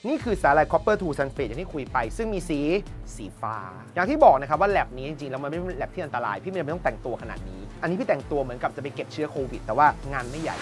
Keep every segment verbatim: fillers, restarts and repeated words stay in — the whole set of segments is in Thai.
นี่คือสาหร่าย Copper to Sulfate อย่างที่คุยไปซึ่งมีสีสีฟ้าอย่างที่บอกนะครับว่าแลบนี้จริงๆแล้วมันไม่เป็นแลบที่อันตรายพี่ไม่จำเป็นต้องแต่งตัวขนาดนี้อันนี้พี่แต่งตัวเหมือนกับจะไปเก็บเชื้อโควิดแต่ว่างานไม่ใหญ่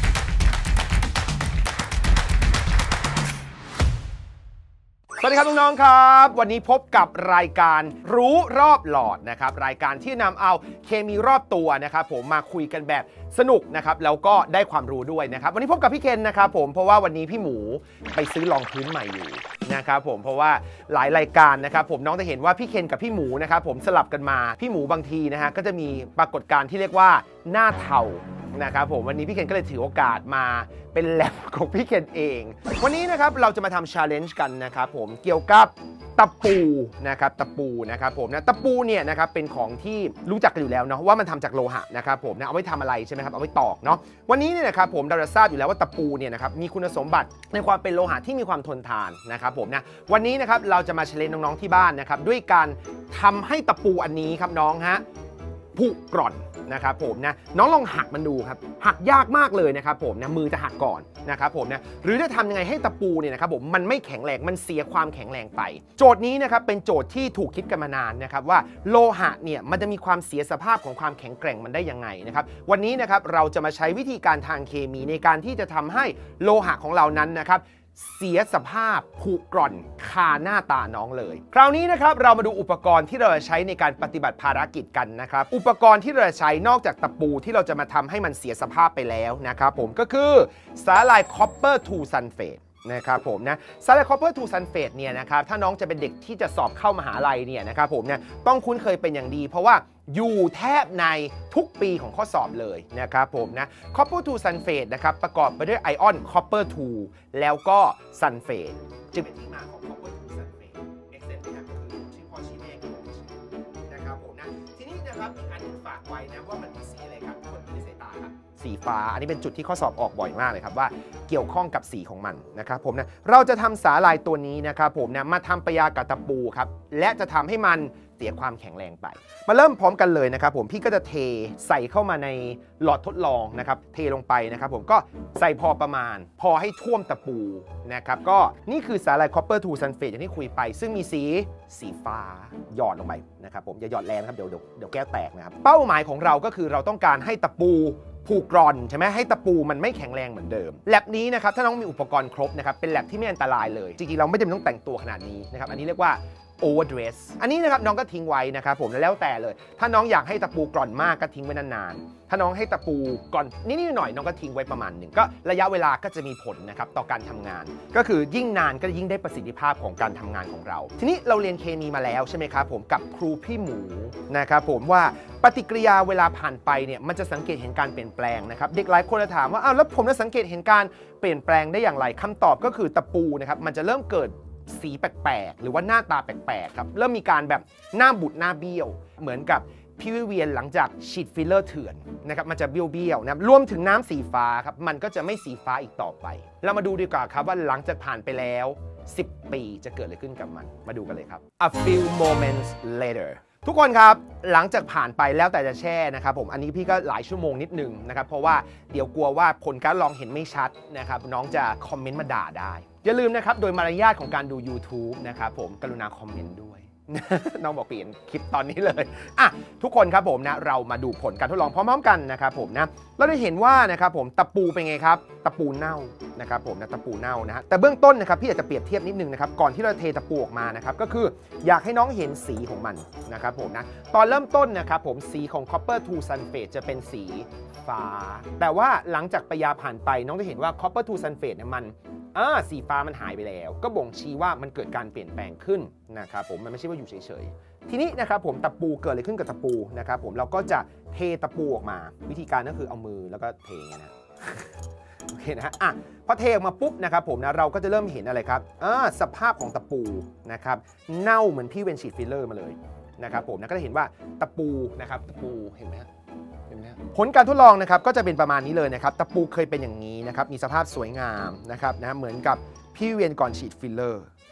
สวัสดีครับน้องๆครับวันนี้พบกับรายการรู้รอบหลอดนะครับรายการที่นำเอาเคมีรอบตัวนะครับผมมาคุยกันแบบสนุกนะครับแล้วก็ได้ความรู้ด้วยนะครับวันนี้พบกับพี่เคนนะครับผมเพราะว่าวันนี้พี่หมูไปซื้อรองพื้นใหม่อยู่นะครับผมเพราะว่าหลายรายการนะครับผมน้องจะเห็นว่าพี่เคนกับพี่หมูนะครับผมสลับกันมาพี่หมูบางทีนะฮะก็จะมีปรากฏการณ์ที่เรียกว่าหน้าเทานะครับผมวันนี้พี่เคนก็เลยถือโอกาสมาเป็นแลบของพี่เคนเองวันนี้นะครับเราจะมาทำ challenge กันนะครับผมเกี่ยวกับตะปูนะครับตะปูนะครับผมนะตะปูเนี่ยนะครับเป็นของที่รู้จักกันอยู่แล้วเนาะว่ามันทำจากโลหะนะครับผมนะเอาไว้ทำอะไรใช่ไหมครับเอาไว้ตอกเนาะวันนี้เนี่ยนะครับผมเราจะทราบอยู่แล้วว่าตะปูเนี่ยนะครับมีคุณสมบัติในความเป็นโลหะที่มีความทนทานนะครับผมนะวันนี้นะครับเราจะมาเชลเลนน้องๆที่บ้านนะครับด้วยการทำให้ตะปูอันนี้ครับน้องฮะผุกร่อนนะครับผมนะน้องลองหักมันดูครับหักยากมากเลยนะครับผมนะมือจะหักก่อนนะครับผมนะหรือจะทำยังไงให้ตะปูเนี่ยนะครับผมมันไม่แข็งแรงมันเสียความแข็งแรงไปโจทย์นี้นะครับเป็นโจทย์ที่ถูกคิดกันมานานนะครับว่าโลหะเนี่ยมันจะมีความเสียสภาพของความแข็งแกร่งมันได้ยังไงนะครับวันนี้นะครับเราจะมาใช้วิธีการทางเคมีในการที่จะทำให้โลหะของเรานั้นนะครับเสียสภาพผุกร่อนคาหน้าตาน้องเลยคราวนี้นะครับเรามาดูอุปกรณ์ที่เราจะใช้ในการปฏิบัติภารกิจกันนะครับอุปกรณ์ที่เราจะใช้นอกจากตะปูที่เราจะมาทำให้มันเสียสภาพไปแล้วนะครับผมก็คือสาหร่าย Copper to Sulfate นะครับผมนะสาหร่าย Copper to Sulfate เนี่ยนะครับถ้าน้องจะเป็นเด็กที่จะสอบเข้ามหาลัยเนี่ยนะครับผมเนี่ยต้องคุ้นเคยเป็นอย่างดีเพราะว่าอยู่แทบในทุกปีของข้อสอบเลยนะครับผมนะ Copper to Sulfate นะครับประกอบไปด้วยไอออน Copper ทู แล้วก็ Sulfate จึงเป็นที่มาของ Copper to Sulfate Excellent นะครับก็คือชื่อพ่อชื่อแม่ของชื่อนะครับผมนะทีนี้นะครับอีกอันนึงฝากไว้นะว่ามันมีสีอะไรครับคนที่ในสายตาครับสีฟ้าอันนี้เป็นจุดที่ข้อสอบออกบ่อยมากเลยครับว่าเกี่ยวข้องกับสีของมันนะครับผมนะเราจะทำสาหร่ายตัวนี้นะครับผมนะมาทำประยากับตะปูครับและจะทำให้มันเสียความแข็งแรงไปมาเริ่มพร้อมกันเลยนะครับผมพี่ก็จะเทใส่เข้ามาในหลอดทดลองนะครับเทลงไปนะครับผมก็ใส่พอประมาณพอให้ท่วมตะปูนะครับก็นี่คือสาหร่าย Copper to Sulfate อย่างที่คุยไปซึ่งมีสีสีฟ้าหยอดลงไปนะครับผมอย่าหยอดแรงนะครับเดี๋ยวเดี๋ยวเดี๋ยวแก้วแตกนะครับเป้าหมายของเราก็คือเราต้องการให้ตะปูผูกร่อนใช่ไหมให้ตะปูมันไม่แข็งแรงเหมือนเดิมแลบนี้นะครับถ้าน้องมีอุปกรณ์ครบนะครับเป็นแลบที่ไม่อันตรายเลยจริงๆเราไม่จำเป็นต้องแต่งตัวขนาดนี้นะครับอันนี้เรียกว่าoverdress อันนี้นะครับน้องก็ทิ้งไว้นะครับผมแล้วแต่เลยถ้าน้องอยากให้ตะปูกร่อนมากก็ทิ้งไว้นานๆถ้าน้องให้ตะปูกร่อนนิดๆหน่อยๆน้องก็ทิ้งไว้ประมาณหนึ่งก็ระยะเวลาก็จะมีผลนะครับต่อการทำงานก็คือยิ่งนานก็ยิ่งได้ประสิทธิภาพของการทำงานของเราทีนี้เราเรียนเคมีมาแล้วใช่ไหมครับผมกับครูพี่หมูนะครับผมว่าปฏิกิริยาเวลาผ่านไปเนี่ยมันจะสังเกตเห็นการเปลี่ยนแปลงนะครับเด็กหลายคนจะถามว่าอ้าวแล้วผมจะสังเกตเห็นการเปลี่ยนแปลงได้อย่างไรคำตอบก็คือตะปูนะครับมันจะเริ่มเกิดสีแปลกๆหรือว่าหน้าตาแปลกๆครับเริ่มมีการแบบหน้าบุดหน้าเบี้ยวเหมือนกับพี่วิเวียนหลังจากฉีดฟิลเลอร์เถื่อนนะครับมันจะเบี้ยวๆนะรวมถึงน้ำสีฟ้าครับมันก็จะไม่สีฟ้าอีกต่อไปเรามาดูดีกว่าครับว่าหลังจากผ่านไปแล้วสิบปีจะเกิดอะไรขึ้นกับมันมาดูกันเลยครับ A few moments later ทุกคนครับหลังจากผ่านไปแล้วแต่จะแช่นะครับผมอันนี้พี่ก็หลายชั่วโมงนิดนึงนะครับเพราะว่าเดี๋ยวกลัวว่าผลการลองเห็นไม่ชัดนะครับน้องจะคอมเมนต์มาด่าได้อย่าลืมนะครับโดยมารยาทของการดู YouTube นะครับผมกรุณาคอมเมนต์ด้วย น้องบอกเปลี่ยนคลิปตอนนี้เลยอ่ะทุกคนครับผมนะเรามาดูผลการทดลองพร้อมๆกันนะครับผมนะเราได้เห็นว่านะครับผมตะปูเป็นไงครับตะปูเน่านะครับผมนะตะปูเน่านะฮะแต่เบื้องต้นนะครับพี่อยากจะเปรียบเทียบนิดนึงนะครับก่อนที่เราเทตะปูออกมานะครับก็คืออยากให้น้องเห็นสีของมันนะครับผมนะตอนเริ่มต้นนะครับผมสีของ Copper to Sulfate จะเป็นสีฟ้าแต่ว่าหลังจากประยาผ่านไปน้องจะเห็นว่า Copper to Sulfate เนี่ยมันอ่าสีฟ้ามันหายไปแล้วก็บ่งชี้ว่ามันเกิดการเปลี่ยนแปลงขึ้นนะครับผมมันไม่ใช่ว่าอยู่เฉยๆทีนี้นะครับผมตะปูเกิดอะไรขึ้นกับตะปูนะครับผมเราก็จะเทตะปูออกมาวิธีการก็คือเอามือแล้วก็เทอย่างนี้นะ โอเคนะฮะอ่ะพอเทออกมาปุ๊บนะครับผมนะเราก็จะเริ่มเห็นอะไรครับอ่าสภาพของตะปูนะครับเน่าเหมือนพี่เวนฉีดฟิลเลอร์มาเลยนะครับผมนะก็จะเห็นว่าตะปูนะครับตะปูเห็นไหมฮะผลการทดลองนะครับก็จะเป็นประมาณนี้เลยนะครับตะปูเคยเป็นอย่างนี้นะครับมีสภาพสวยงามนะครับนะเหมือนกับพี่เวียนก่อนฉีดฟิลเลอร์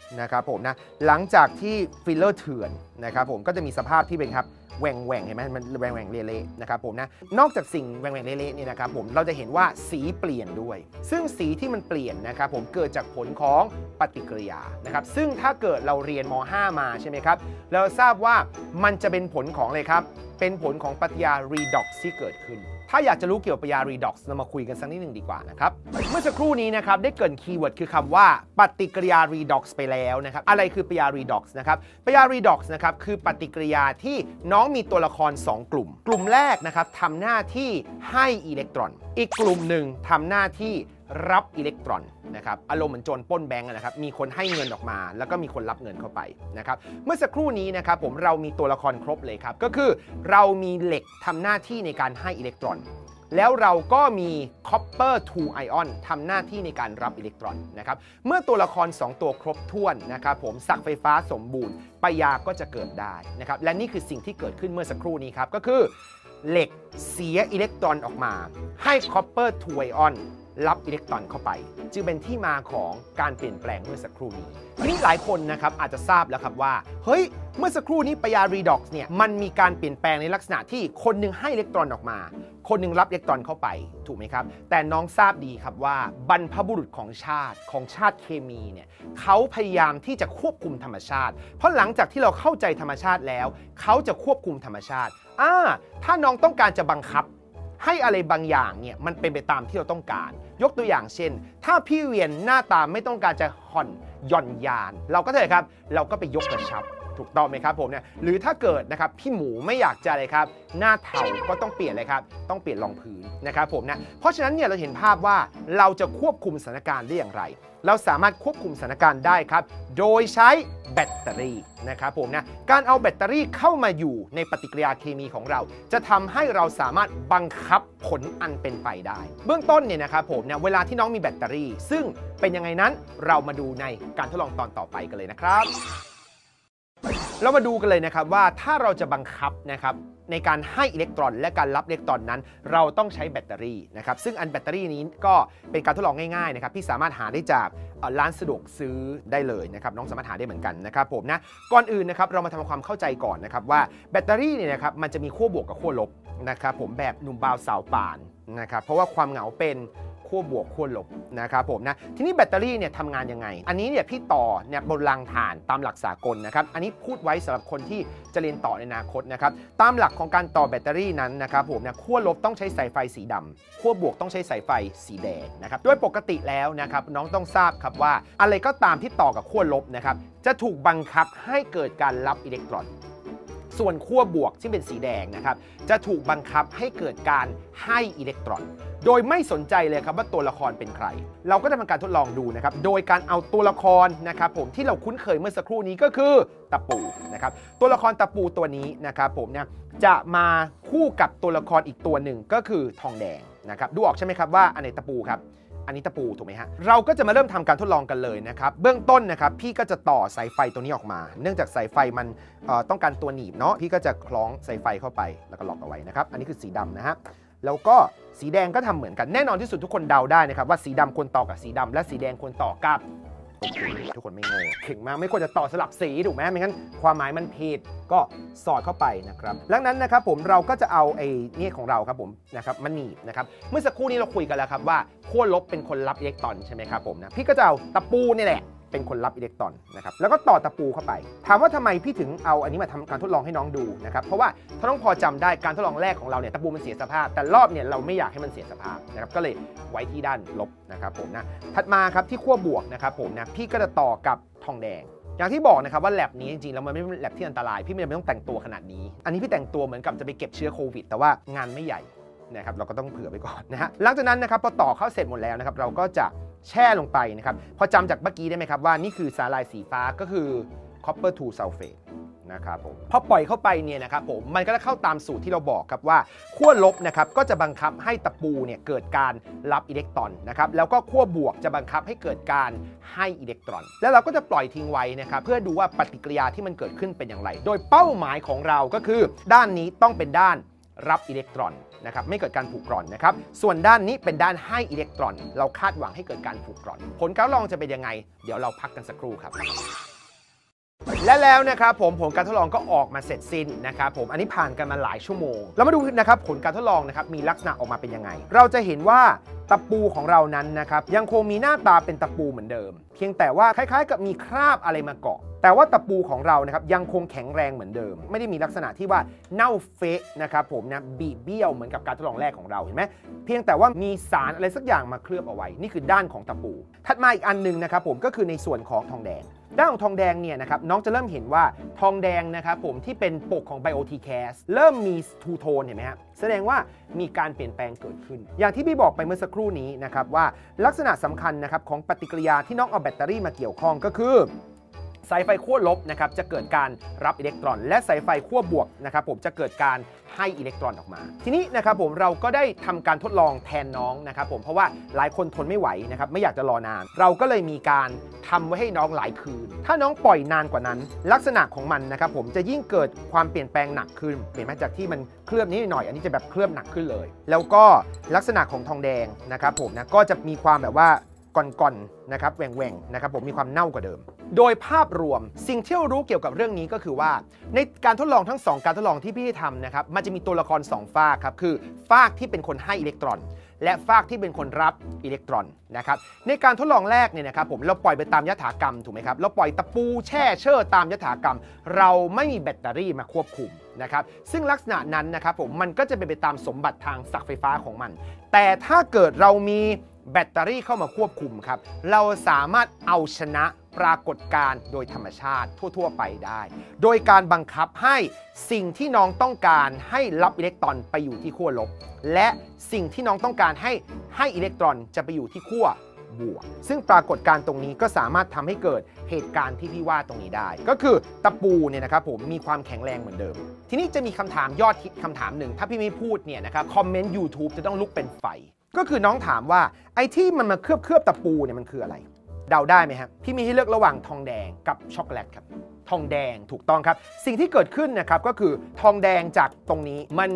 นะครับผมนะหลังจากที่ฟิลเลอร์เถื่อนนะครับผมก็จะมีสภาพที่เป็นครับแหว่งแหว่งเห็นไหมมันแหว่งแหว่งเละๆนะครับผมนะนอกจากสิ่งแหว่งแหว่งเละๆนี่นะครับผมเราจะเห็นว่าสีเปลี่ยนด้วยซึ่งสีที่มันเปลี่ยนนะครับผมเกิดจากผลของปฏิกิริยานะครับซึ่งถ้าเกิดเราเรียนม ห้า มาใช่ไหมครับเราทราบว่ามันจะเป็นผลของอะไรครับเป็นผลของปฏิกิริยา redox ที่เกิดขึ้นถ้าอยากจะรู้เกี่ยวกับปฏิกิริยา redox เรามาคุยกันสักนิดหนึ่งดีกว่านะครับเมื่อสักครู่นี้นะครับได้เกริ่นคีย์เวิร์ดคือคำว่าปฏิกิริยา redox ไปแล้วนะครับอะไรคือปฏิกิริยา redox นะครับปฏิกิริยา redox นะครับคือปฏิกิริยาที่น้องมีตัวละครสองกลุ่มกลุ่มแรกนะครับทำหน้าที่ให้อิเล็กตรอนอีกกลุ่มหนึ่งทำหน้าที่รับอิเล็กตรอนนะครับอารมณ์เหมือนโจรปล้นแบงก์นะครับมีคนให้เงินออกมาแล้วก็มีคนรับเงินเข้าไปนะครับเมื่อสักครู่นี้นะครับผมเรามีตัวละครครบเลยครับก็คือเรามีเหล็กทำหน้าที่ในการให้อิเล็กตรอนแล้วเราก็มี copper two ion ทำหน้าที่ในการรับอิเล็กตรอนนะครับเมื่อตัวละครสองตัวครบถ้วนนะครับผมศักย์ไฟฟ้าสมบูรณ์ปฏิกิริยาก็จะเกิดได้นะครับและนี่คือสิ่งที่เกิดขึ้นเมื่อสักครู่นี้ครับก็คือเหล็กเสียอิเล็กตรอนออกมาให้ copper two ion รับอิเล็กตรอนเข้าไปจึงเป็นที่มาของการเปลี่ยนแปลงเมื่อสักครู่นี้ทีนี้หลายคนนะครับอาจจะทราบแล้วครับว่าเฮ้ยเมื่อสักครู่นี้ปฏิกิริยา redox เนี่ยมันมีการเปลี่ยนแปลงในลักษณะที่คนหนึ่งให้อิเล็กตรอนออกมาคนหนึ่งรับอิเล็กตรอนเข้าไปถูกไหมครับแต่น้องทราบดีครับว่าบรรพบุรุษของชาติของชาติเคมีเนี่ยเขาพยายามที่จะควบคุมธรรมชาติเพราะหลังจากที่เราเข้าใจธรรมชาติแล้วเขาจะควบคุมธรรมชาติอ่าถ้าน้องต้องการจะบังคับให้อะไรบางอย่างเนี่ยมันเป็นไปตามที่เราต้องการยกตัวอย่างเช่นถ้าพี่เวียนหน้าตาไม่ต้องการจะห่อนหย่อนยานเราก็เลยครับเราก็ไปยกกระชับถูกต้องไหมครับผมเนี่ยหรือถ้าเกิดนะครับพี่หมูไม่อยากจะเลยครับหน้าเทาก็ต้องเปลี่ยนเลยครับต้องเปลี่ยนรองพื้นนะครับผมนะเพราะฉะนั้นเนี่ยเราเห็นภาพว่าเราจะควบคุมสถานการณ์ได้อย่างไรเราสามารถควบคุมสถานการณ์ได้ครับโดยใช้แบตเตอรี่นะครับผมนะการเอาแบตเตอรี่เข้ามาอยู่ในปฏิกิริยาเคมีของเราจะทำให้เราสามารถบังคับผลอันเป็นไปได้เบื้องต้นเนี่ยนะครับผมเนี่ยเวลาที่น้องมีแบตเตอรี่ซึ่งเป็นยังไงนั้นเรามาดูในการทดลองตอนต่อไปกันเลยนะครับเรามาดูกันเลยนะครับว่าถ้าเราจะบังคับนะครับในการให้อิเล็กตรอนและการรับอิเล็กตรอนนั้นเราต้องใช้แบตเตอรี่นะครับซึ่งอันแบตเตอรี่นี้ก็เป็นการทดลองง่ายๆนะครับที่สามารถหาได้จากร้านสะดวกซื้อได้เลยนะครับน้องสามารถหาได้เหมือนกันนะครับผมนะก่อนอื่นนะครับเรามาทำความเข้าใจก่อนนะครับว่าแบตเตอรี่เนี่ยนะครับมันจะมีขั้วบวกกับขั้วลบนะครับผมแบบหนุ่มบ่าวสาวป่านนะครับเพราะว่าความเหงาเป็นขั้วบวกขั้วลบนะครับผมนะทีนี้แบตเตอรี่เนี่ยทำงานยังไงอันนี้เนี่ยพี่ต่อเนี่ยบนรางถ่านตามหลักสากลนะครับอันนี้พูดไว้สำหรับคนที่จะเรียนต่อในอนาคตนะครับตามหลักของการต่อแบตเตอรี่นั้นนะครับผมเนี่ยขั้วลบต้องใช้สายไฟสีดำขั้วบวกต้องใช้สายไฟสีแดงนะครับโดยปกติแล้วนะครับน้องต้องทราบครับว่าอะไรก็ตามที่ต่อกับขั้วลบนะครับจะถูกบังคับให้เกิดการรับอิเล็กตรอนส่วนขั้วบวกที่เป็นสีแดงนะครับจะถูกบังคับให้เกิดการให้อิเล็กตรอนโดยไม่สนใจเลยครับว่าตัวละครเป็นใครเราก็จะทำการทดลองดูนะครับโดยการเอาตัวละครนะครับผมที่เราคุ้นเคยเมื่อสักครู่นี้ก็คือตะปูนะครับตัวละครตะปูตัวนี้นะครับผมเนี่ยจะมาคู่กับตัวละครอีกตัวหนึ่งก็คือทองแดงนะครับดูออกใช่ไหมครับว่าอันไหนตะปูครับอันนี้ตะปูถูกไหมฮะเราก็จะมาเริ่มทำการทดลองกันเลยนะครับเบื้องต้นนะครับพี่ก็จะต่อสายไฟตัวนี้ออกมาเนื่องจากสายไฟมันต้องการตัวหนีบเนาะพี่ก็จะคล้องสายไฟเข้าไปแล้วก็ล็อกเอาไว้นะครับอันนี้คือสีดำนะฮะแล้วก็สีแดงก็ทำเหมือนกันแน่นอนที่สุดทุกคนเดาได้นะครับว่าสีดำควรต่อกับสีดำและสีแดงควรต่อกับทุกคนไม่โง่เก่งมากไม่ควรจะต่อสลับสีถูกไหมไม่งั้นความหมายมันผิดก็สอดเข้าไปนะครับดังนั้นนะครับผมเราก็จะเอาไอ้นี่ของเราครับผมนะครับมันหนีบนะครับเมื่อสักครู่นี้เราคุยกันแล้วครับว่าขั้วลบเป็นคนรับอิเล็กตรอนใช่ไหมครับผมนะพี่ก็จะเอาตะปูนี่แหละเป็นคนรับอิเล็กตรอนนะครับแล้วก็ต่อตะปูเข้าไปถามว่าทำไมพี่ถึงเอาอันนี้มาทำการทดลองให้น้องดูนะครับเพราะว่าถ้าน้องพอจำได้การทดลองแรกของเราเนี่ยตะปูมันเสียสภาพแต่รอบเนี่ยเราไม่อยากให้มันเสียสภาพนะครับก็เลยไว้ที่ด้านลบนะครับผมนะถัดมาครับที่ขั้วบวกนะครับผมนะพี่ก็จะต่อกับทองแดงอย่างที่บอกนะครับว่าแลบนี้จริงๆแล้วมันไม่เป็นแลบที่อันตรายพี่ไม่จำเป็นต้องแต่งตัวขนาดนี้อันนี้พี่แต่งตัวเหมือนกับจะไปเก็บเชื้อโควิดแต่ว่างานไม่ใหญ่นะครับเราก็ต้องเผื่อไปก่อนนะฮะหลังจากนั้นนะครับพอต่อเข้าเสร็จหมดแล้วนะครับเราก็จะแช่ลงไปนะครับพอจำจากเมื่อกี้ได้ไหมครับว่านี่คือสาลายสีฟ้าก็คือ copper two sulfate นะครับผมพอปล่อยเข้าไปเนี่ยนะครับผมมันก็จะเข้าตามสูตรที่เราบอกครับว่าขั้วลบนะครับก็จะบังคับให้ตะปูเนี่ยเกิดการรับอิเล็กตรอนนะครับแล้วก็ขั้วบวกจะบังคับให้เกิดการให้อิเล็กตรอนแล้วเราก็จะปล่อยทิ้งไว้นะครับเพื่อดูว่าปฏิกิริยาที่มันเกิดขึ้นเป็นอย่างไรโดยเป้าหมายของเราก็คือด้านนี้ต้องเป็นด้านรับอิเล็กตรอนนะครับไม่เกิดการผูกกร่อนนะครับส่วนด้านนี้เป็นด้านให้อิเล็กตรอนเราคาดหวังให้เกิดการผูกกร่อนผลการทดลองจะเป็นยังไงเดี๋ยวเราพักกันสักครู่ครับและแล้วนะครับผมผลการทดลองก็ออกมาเสร็จสิ้นนะครับผมอันนี้ผ่านกันมาหลายชั่วโมงเรามาดูนะครับผลการทดลองนะครับมีลักษณะออกมาเป็นยังไงเราจะเห็นว่าตะปูของเรานั้นนะครับยังคงมีหน้าตาเป็นตะปูเหมือนเดิมเพียงแต่ว่าคล้ายๆกับมีคราบอะไรมาเกาะแต่ว่าตะปูของเรานะครับยังคงแข็งแรงเหมือนเดิมไม่ได้มีลักษณะที่ว่าเน่าเฟะนะครับผมนะบีบเบี้ยวเหมือนกับการทดลองแรกของเราเห็นไหมเพียงแต่ว่ามีสารอะไรสักอย่างมาเคลือบเอาไว้นี่คือด้านของตะปูถัดมาอีกอันนึงนะครับผมก็คือในส่วนของทองแดงด้านของทองแดงเนี่ยนะครับน้องจะเริ่มเห็นว่าทองแดงนะครับผมที่เป็นปกของ BioTCAS เริ่มมีทูโทนเห็นไหมครับแสดงว่ามีการเปลี่ยนแปลงเกิดขึ้นอย่างที่พี่บอกไปเมื่อสักครู่นี้นะครับว่าลักษณะสำคัญนะครับของปฏิกิริยาที่น้องเอาแบตเตอรี่มาเกี่ยวข้องก็คือสายไฟขั้วลบนะครับจะเกิดการรับอิเล็กตรอนและสายไฟขั้วบวกนะครับผมจะเกิดการให้อิเล็กตรอนออกมาทีนี้นะครับผมเราก็ได้ทำการทดลองแทนน้องนะครับผมเพราะว่าหลายคนทนไม่ไหวนะครับไม่อยากจะรอนานเราก็เลยมีการทำไว้ให้น้องหลายคืนถ้าน้องปล่อยนานกว่านั้นลักษณะของมันนะครับผมจะยิ่งเกิดความเปลี่ยนแปลงหนักขึ้นเปลี่ยนมาจากที่มันเคลือบนิดหน่อยอันนี้จะแบบเคลือบหนักขึ้นเลยแล้วก็ลักษณะของทองแดงนะครับผมนะก็จะมีความแบบว่าก่อนๆนะครับแหว่งๆนะครับผมมีความเน่ากว่าเดิมโดยภาพรวมสิ่งที่เรารู้เกี่ยวกับเรื่องนี้ก็คือว่าในการทดลองทั้งสองการทดลองที่พี่ทำนะครับมันจะมีตัวละครสองฝากครับคือฝากที่เป็นคนให้อิเล็กตรอนและฝากที่เป็นคนรับอิเล็กตรอนนะครับในการทดลองแรกเนี่ยนะครับผมเราปล่อยไปตามยถากรรมถูกไหมครับเราปล่อยตะปูแช่เชื่อตามยถากรรมเราไม่มีแบตเตอรี่มาควบคุมนะครับซึ่งลักษณะนั้นนะครับผมมันก็จะเป็นไปตามสมบัติทางศักย์ไฟฟ้าของมันแต่ถ้าเกิดเรามีแบตเตอรี่เข้ามาควบคุมครับเราสามารถเอาชนะปรากฏการณ์โดยธรรมชาติทั่วๆไปได้โดยการบังคับให้สิ่งที่น้องต้องการให้รับอิเล็กตรอนไปอยู่ที่ขั้วลบและสิ่งที่น้องต้องการให้ให้อิเล็กตรอนจะไปอยู่ที่ขั้วบวกซึ่งปรากฏการณ์ตรงนี้ก็สามารถทำให้เกิดเหตุการณ์ที่พี่ว่าตรงนี้ได้ก็คือตะปูเนี่ยนะครับผมมีความแข็งแรงเหมือนเดิมทีนี้จะมีคำถามยอดฮิตคำถามหนึ่งถ้าพี่ไม่พูดเนี่ยนะครับคอมเมนต์ YouTube จะต้องลุกเป็นไฟก็คือน้องถามว่าไอ้ที่มันมาเคลือบเคลือบตะปูเนี่ยมันคืออะไรเดาได้ไหมครับพี่มีให้เลือกระหว่างทองแดงกับช็อกโกแลตครับทองแดงถูกต้องครับสิ่งที่เกิดขึ้นนะครับก็คือทองแดงจากตรงนี้มัน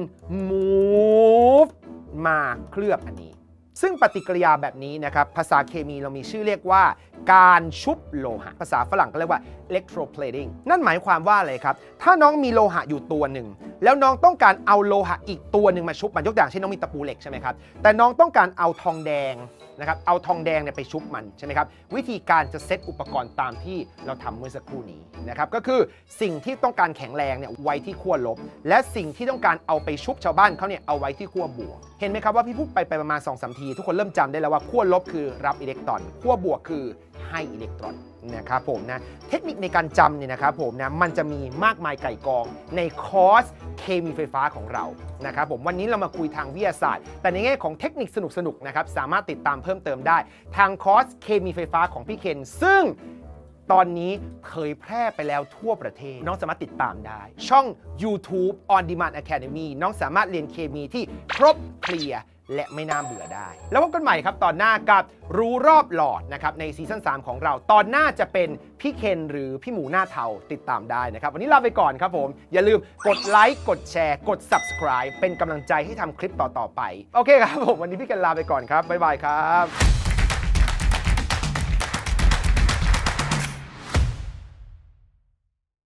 move มาเคลือบอันนี้ซึ่งปฏิกิริยาแบบนี้นะครับภาษาเคมีเรามีชื่อเรียกว่าการชุบโลหะภาษาฝรั่งก็เรียกว่า electroplating นั่นหมายความว่าอะไรครับถ้าน้องมีโลหะอยู่ตัวหนึ่งแล้วน้องต้องการเอาโลหะอีกตัวหนึ่งมาชุบมันยกตัวอย่างเช่นน้องมีตะปูเหล็กใช่ไหมครับแต่น้องต้องการเอาทองแดงนะครับเอาทองแดงเนี่ยไปชุบมันใช่ไหมครับวิธีการจะเซตอุปกรณ์ตามที่เราทำเมื่อสักครู่นี้นะครับก็คือสิ่งที่ต้องการแข็งแรงเนี่ยไว้ที่ขั้วลบและสิ่งที่ต้องการเอาไปชุบชาวบ้านเขาเนี่ยเอาไว้ที่ขั้วบวกเห็นไหมครับว่าพี่พูดไปไปประมาณ สองถึงสาม ทีทุกคนเริ่มจำได้แล้วว่าขั้วลบคือรับอิเล็กตรอนขั้วบวกคือให้อิเล็กตรอนนะครับผมนะเทคนิคในการจำเนี่ยนะครับผมนะมันจะมีมากมายไก่กองในคอร์สเคมีไฟฟ้าของเรานะครับผมวันนี้เรามาคุยทางวิทยาศาสตร์แต่ในแง่ของเทคนิคสนุกๆนะครับสามารถติดตามเพิ่มเติมได้ทางคอร์สเคมีไฟฟ้าของพี่เคนซึ่งตอนนี้เผยแพร่ไปแล้วทั่วประเทศน้องสามารถติดตามได้ช่อง YouTube On Demand Academy น้องสามารถเรียนเคมีที่ครบเคลียร์และไม่น่าเบื่อได้แล้วพบกันใหม่ครับตอนหน้ากับรู้รอบหลอดนะครับในซีซั่นสามของเราตอนหน้าจะเป็นพี่เคนหรือพี่หมูหน้าเทาติดตามได้นะครับวันนี้ลาไปก่อนครับผมอย่าลืมกดไลค์กดแชร์กด Subscribe เป็นกำลังใจให้ทำคลิปต่อๆไปโอเคครับผมวันนี้พี่เคนลาไปก่อนครับบ๊ายบายครับ